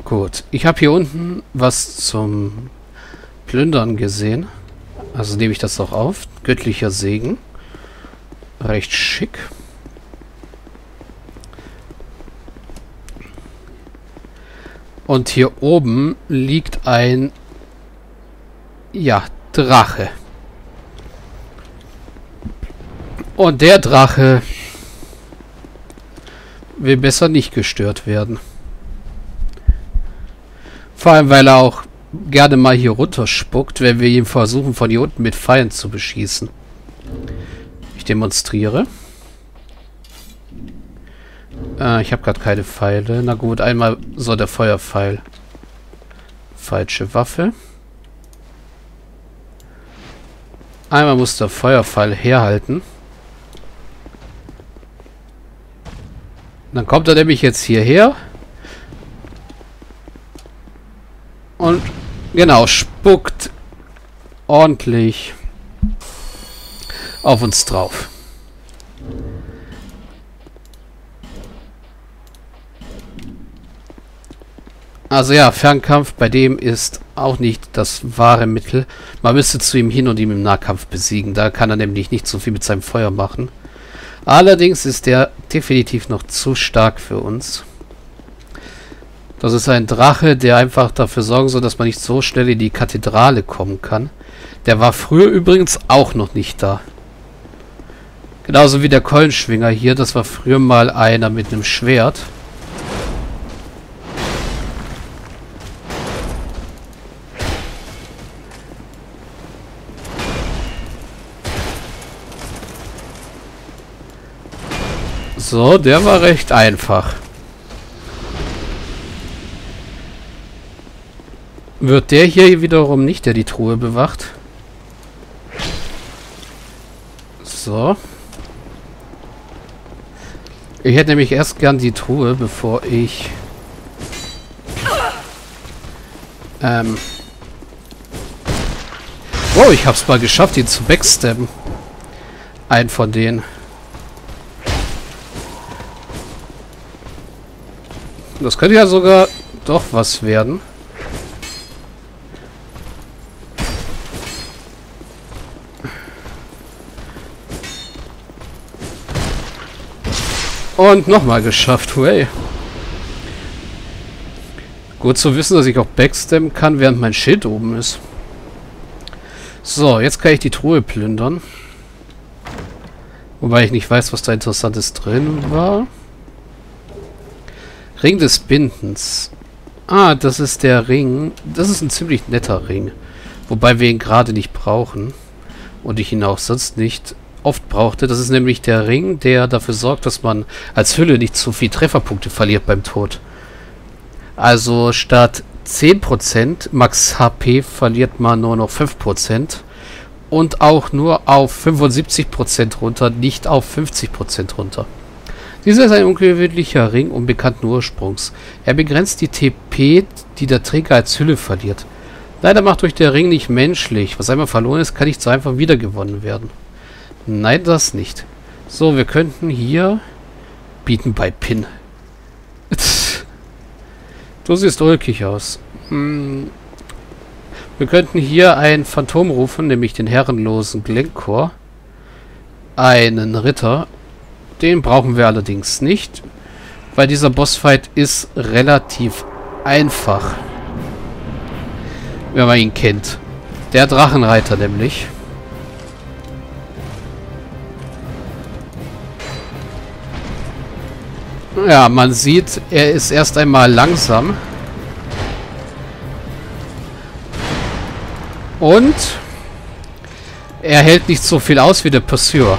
Gut, ich habe hier unten was zum Plündern gesehen. Also nehme ich das auch auf. Göttlicher Segen. Recht schick. Und hier oben liegt ein, ja, Drache. Und der Drache will besser nicht gestört werden. Vor allem, weil er auch gerne mal hier runterspuckt, wenn wir ihn versuchen, von hier unten mit Pfeilen zu beschießen. Ich demonstriere. Ich habe gerade keine Pfeile. Na gut, einmal so der Feuerpfeil. Falsche Waffe. Einmal muss der Feuerpfeil herhalten. Dann kommt er nämlich jetzt hierher. Und genau, spuckt ordentlich auf uns drauf. Also ja, Fernkampf bei dem ist auch nicht das wahre Mittel. Man müsste zu ihm hin und ihn im Nahkampf besiegen. Da kann er nämlich nicht so viel mit seinem Feuer machen. Allerdings ist der definitiv noch zu stark für uns. Das ist ein Drache, der einfach dafür sorgen soll, dass man nicht so schnell in die Kathedrale kommen kann. Der war früher übrigens auch noch nicht da. Genauso wie der Keulenschwinger hier. Das war früher mal einer mit einem Schwert. So, der war recht einfach. Wird der hier wiederum nicht, der die Truhe bewacht? So. Ich hätte nämlich erst gern die Truhe, bevor ich... Oh, ich hab's mal geschafft, ihn zu backstabben. Einen von denen. Das könnte ja sogar doch was werden. Und nochmal geschafft, hey. Gut zu wissen, dass ich auch backstabben kann, während mein Schild oben ist. So, jetzt kann ich die Truhe plündern. Wobei ich nicht weiß, was da Interessantes drin war. Ring des Bindens. Ah, das ist der Ring. Das ist ein ziemlich netter Ring. Wobei wir ihn gerade nicht brauchen. Und ich ihn auch sonst nicht oft brauchte. Das ist nämlich der Ring, der dafür sorgt, dass man als Hülle nicht zu viel Trefferpunkte verliert beim Tod. Also statt 10% Max HP verliert man nur noch 5%. Und auch nur auf 75% runter, nicht auf 50% runter. Dieser ist ein ungewöhnlicher Ring unbekannten Ursprungs. Er begrenzt die TP, die der Träger als Hülle verliert. Leider macht euch der Ring nicht menschlich. Was einmal verloren ist, kann nicht so einfach wiedergewonnen werden. Nein, das nicht. So, wir könnten hier bieten bei Pin. Du siehst ulkig aus. Wir könnten hier ein Phantom rufen, nämlich den herrenlosen Glencore. Einen Ritter. Den brauchen wir allerdings nicht, weil dieser Bossfight ist relativ einfach, wenn man ihn kennt. Der Drachenreiter nämlich. Ja, man sieht, er ist erst einmal langsam. Und er hält nicht so viel aus wie der Pursuer.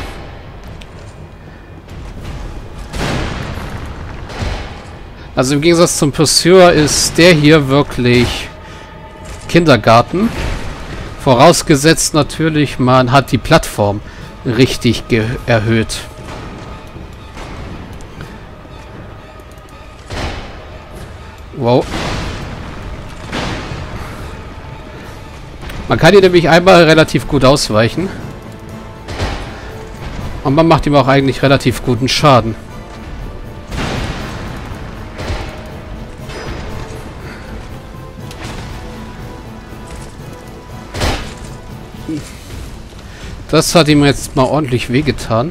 Also im Gegensatz zum Pursuer ist der hier wirklich Kindergarten. Vorausgesetzt natürlich, man hat die Plattform richtig erhöht. Wow. Man kann hier nämlich einmal relativ gut ausweichen. Und man macht ihm auch eigentlich relativ guten Schaden. Das hat ihm jetzt mal ordentlich wehgetan.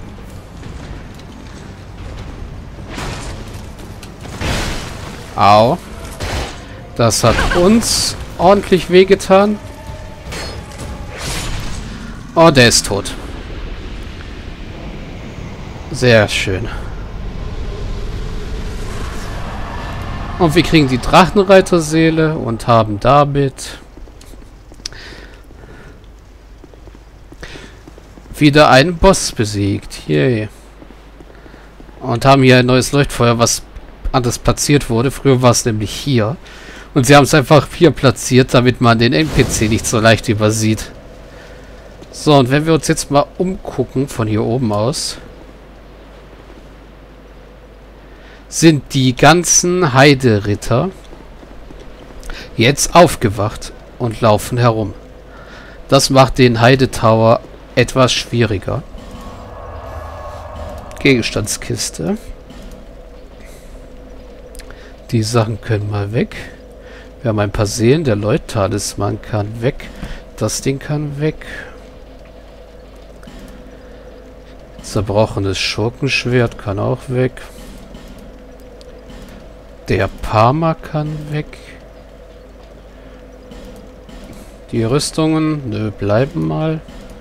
Au. Das hat uns ordentlich wehgetan. Oh, der ist tot. Sehr schön. Und wir kriegen die Drachenreiterseele und haben damit wieder einen Boss besiegt. Yay. Und haben hier ein neues Leuchtfeuer, was anders platziert wurde. Früher war es nämlich hier. Und sie haben es einfach hier platziert, damit man den NPC nicht so leicht übersieht. So, und wenn wir uns jetzt mal umgucken von hier oben aus, sind die ganzen Heideritter jetzt aufgewacht und laufen herum. Das macht den Heidetower etwas schwieriger. Gegenstandskiste. Die Sachen können mal weg. Wir haben ein paar Seelen. Der Leuttalisman kann weg. Das Ding kann weg. Zerbrochenes Schurkenschwert kann auch weg. Der Parma kann weg. Die Rüstungen, nö, bleiben mal.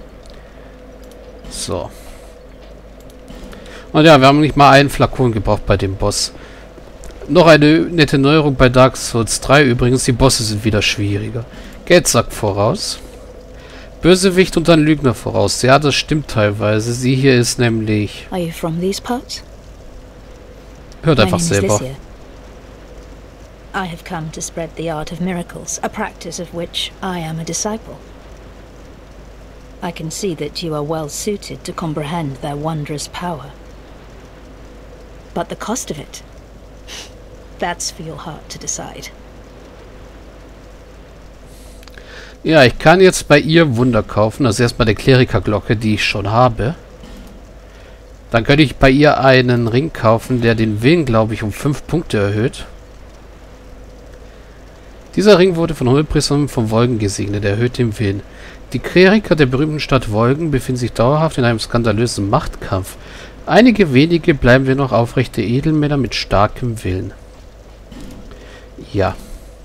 So. Und ja, wir haben nicht mal einen Flakon gebraucht bei dem Boss. Noch eine nette Neuerung bei Dark Souls 3 übrigens. Die Bosse sind wieder schwieriger. Geldsack voraus. Bösewicht und dann Lügner voraus. Ja, das stimmt teilweise. Sie hier ist nämlich... Are you from these parts? Hört einfach selber. I have come to spread the art of miracles, a practice of which I am a disciple. I can see that you are well suited to comprehend their wondrous power. But the cost of it, that's for your heart to decide. Ja, ich kann jetzt bei ihr Wunder kaufen. Also erstmal die Klerikerglocke, die ich schon habe. Dann könnte ich bei ihr einen Ring kaufen, der den Willen, glaube ich, um 5 Punkte erhöht. Dieser Ring wurde von Hohepriestern von Wolgen gesegnet. Er erhöht den Willen. Die Kleriker der berühmten Stadt Wolgen befinden sich dauerhaft in einem skandalösen Machtkampf. Einige wenige bleiben wir noch aufrechte Edelmänner mit starkem Willen. Ja.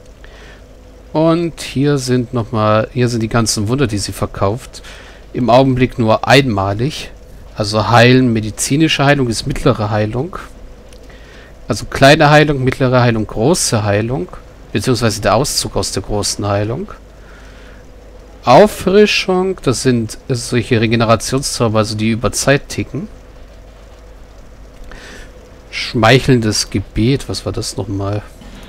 Und hier sind die ganzen Wunder, die sie verkauft. Im Augenblick nur einmalig. Also heilen, medizinische Heilung ist mittlere Heilung. Also kleine Heilung, mittlere Heilung, große Heilung. Beziehungsweise der Auszug aus der großen Heilung. Auffrischung, das sind solche Regenerationszauber, also die über Zeit ticken. Schmeichelndes Gebet, was war das nochmal?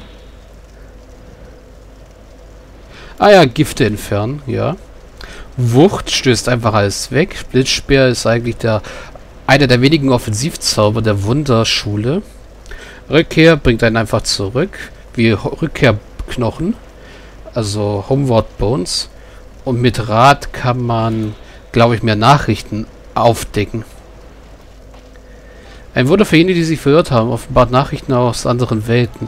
Ah ja, Gifte entfernen, ja. Wucht stößt einfach alles weg. Blitzspeer ist eigentlich einer der wenigen Offensivzauber der Wunderschule. Rückkehr bringt einen einfach zurück. Wie Rückkehrknochen. Also Homeward Bones. Und mit Rat kann man, glaube ich, mehr Nachrichten aufdecken. Ein Wunder für jene, die sich verirrt haben. Offenbart Nachrichten aus anderen Welten.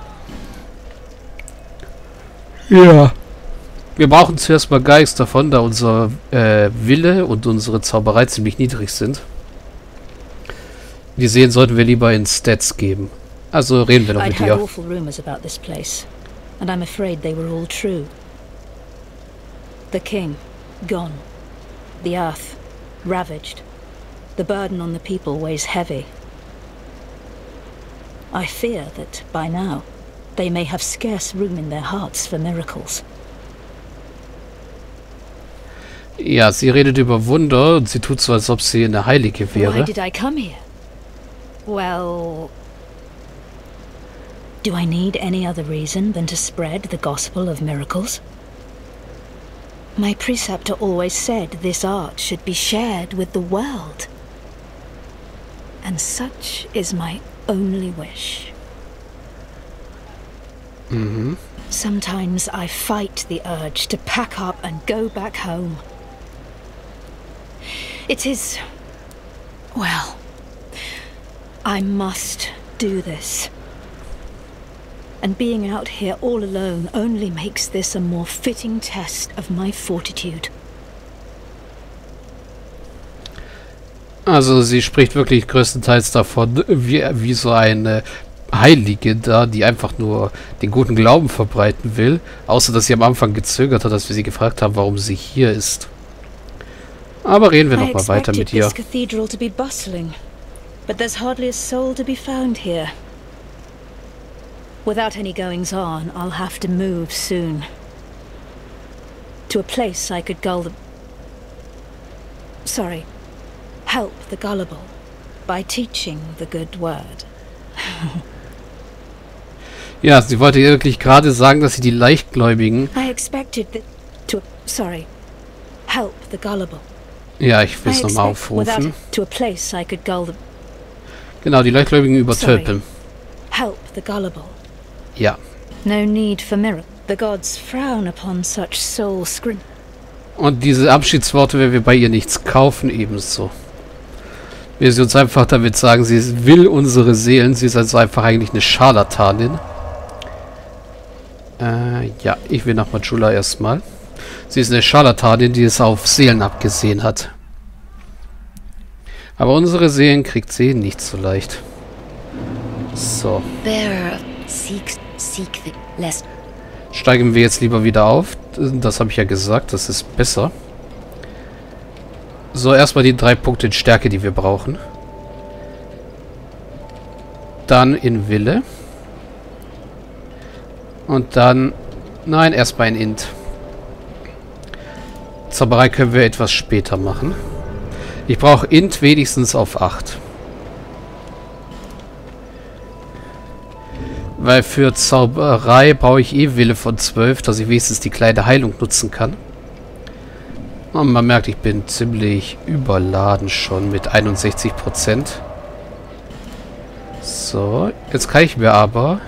Ja. Wir brauchen zuerst mal gar nichts davon, da unser Wille und unsere Zauberei ziemlich niedrig sind. Die Seelen sollten wir lieber in Stats geben. Also reden wir noch mit ihr. Awful rumors about this place, and I'm afraid they were all true. The king, gone. The earth, ravaged. The burden on the people weighs heavy. I fear that, by now, they may have scarce room in their hearts for miracles. Ja, sie redet über Wunder und sie tut so, als ob sie eine Heilige wäre. Why did I come here? Well... Do I need any other reason than to spread the gospel of miracles? My preceptor always said this art should be shared with the world. And such is my only wish. Mhm. Sometimes I fight the urge to pack up and go back home. It is... well... I must do this. And being out here all alone only makes this a more fitting test of my fortitude. Also sie spricht wirklich größtenteils davon, wie so eine Heilige da, die einfach nur den guten Glauben verbreiten will. Außer, dass sie am Anfang gezögert hat, als wir sie gefragt haben, warum sie hier ist. Aber reden wir noch mal weiter mit ihr. Cathedral to be bustling, but there's hardly a soul to be found here. Without any goings on, I'll have to move soon. To a place I could gull the... Sorry. Help the gullible by teaching the good word. Ja, sie wollte wirklich gerade sagen, dass sie die Leichtgläubigen... I expected that to... Sorry. Help the gullible. Ja, ich will es nochmal aufrufen. To a place I could gull the... Genau, die Leichtgläubigen übertölpeln. Help the gullible. Ja. No need for mirror. The gods frown upon such soul scrim. Und diese Abschiedsworte, wenn wir bei ihr nichts kaufen, ebenso. Wir sie uns einfach damit sagen, sie will unsere Seelen. Sie ist also einfach eigentlich eine Scharlatanin. Ja, ich will nach Majula erstmal. Sie ist eine Scharlatanin, die es auf Seelen abgesehen hat. Aber unsere Seelen kriegt sie nicht so leicht. So. Steigen wir jetzt lieber wieder auf. Das habe ich ja gesagt, das ist besser. So, erstmal die 3 Punkte in Stärke, die wir brauchen. Dann in Wille. Und dann... Nein, erstmal in Int. Zauberei können wir etwas später machen. Ich brauche Int wenigstens auf 8. Weil für Zauberei brauche ich eh Wille von 12, dass ich wenigstens die kleine Heilung nutzen kann. Und man merkt, ich bin ziemlich überladen schon mit 61%. So, jetzt kann ich mir aber...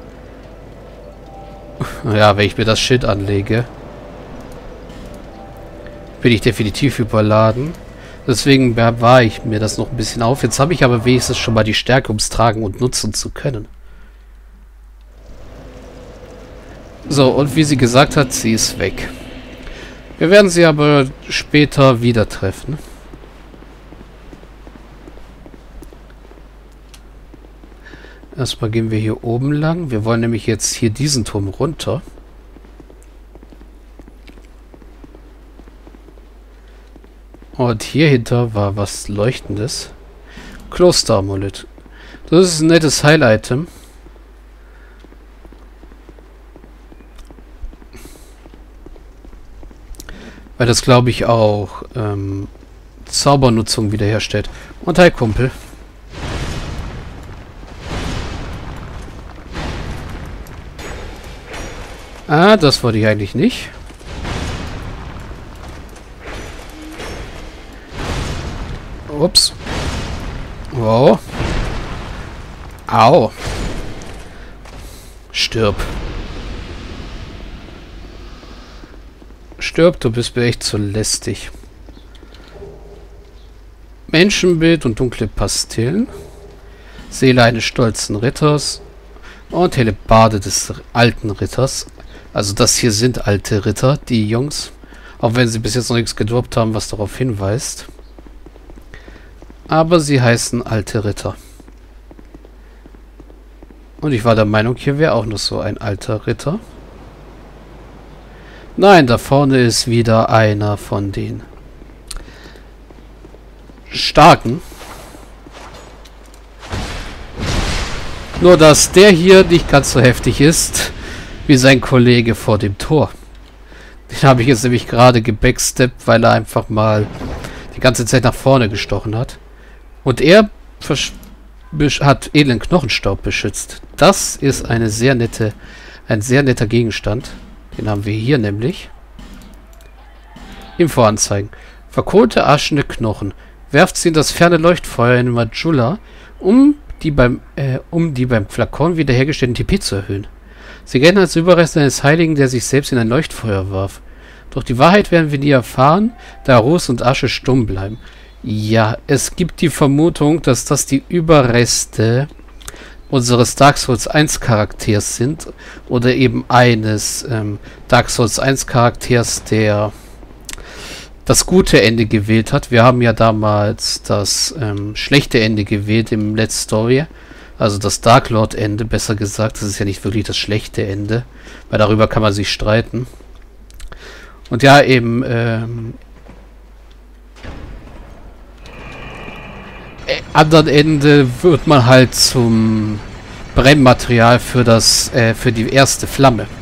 Ja, wenn ich mir das Schild anlege, bin ich definitiv überladen. Deswegen bewahre ich mir das noch ein bisschen auf. Jetzt habe ich aber wenigstens schon mal die Stärke, um es tragen und nutzen zu können. So, und wie sie gesagt hat, sie ist weg. Wir werden sie aber später wieder treffen. Erstmal gehen wir hier oben lang. Wir wollen nämlich jetzt hier diesen Turm runter. Und hier hinter war was Leuchtendes. Klosteramulett. Das ist ein nettes Heil-Item. Weil das, glaube ich, auch Zaubernutzung wiederherstellt. Und hi, Kumpel. Ah, das wollte ich eigentlich nicht. Ups. Wow. Au. Stirb. Stirb, du bist mir echt zu lästig. Menschenbild und dunkle Pastillen. Seele eines stolzen Ritters. Und Hellebarde des alten Ritters. Also das hier sind alte Ritter, die Jungs. Auch wenn sie bis jetzt noch nichts gedroppt haben, was darauf hinweist. Aber sie heißen alte Ritter. Und ich war der Meinung, hier wäre auch noch so ein alter Ritter. Nein, da vorne ist wieder einer von den Starken. Nur, dass der hier nicht ganz so heftig ist wie sein Kollege vor dem Tor. Den habe ich jetzt nämlich gerade gebacksteppt, weil er einfach mal die ganze Zeit nach vorne gestochen hat. Und er hat edlen Knochenstaub beschützt. Das ist ein sehr netter Gegenstand. Den haben wir hier nämlich. Infoanzeigen. Verkohlte, aschende Knochen. Werft sie in das ferne Leuchtfeuer in Majula, um die beim Flakon wiederhergestellten TP zu erhöhen. Sie gelten als Überreste eines Heiligen, der sich selbst in ein Leuchtfeuer warf. Doch die Wahrheit werden wir nie erfahren, da Ruß und Asche stumm bleiben. Ja, es gibt die Vermutung, dass das die Überreste unseres Dark Souls 1 Charakters sind. Oder eben eines Dark Souls 1 Charakters, der das gute Ende gewählt hat. Wir haben ja damals das schlechte Ende gewählt im Let's Story. Also das Dark Lord Ende, besser gesagt. Das ist ja nicht wirklich das schlechte Ende, weil darüber kann man sich streiten. Und ja, eben anderen Ende wird man halt zum Brennmaterial für die erste Flamme.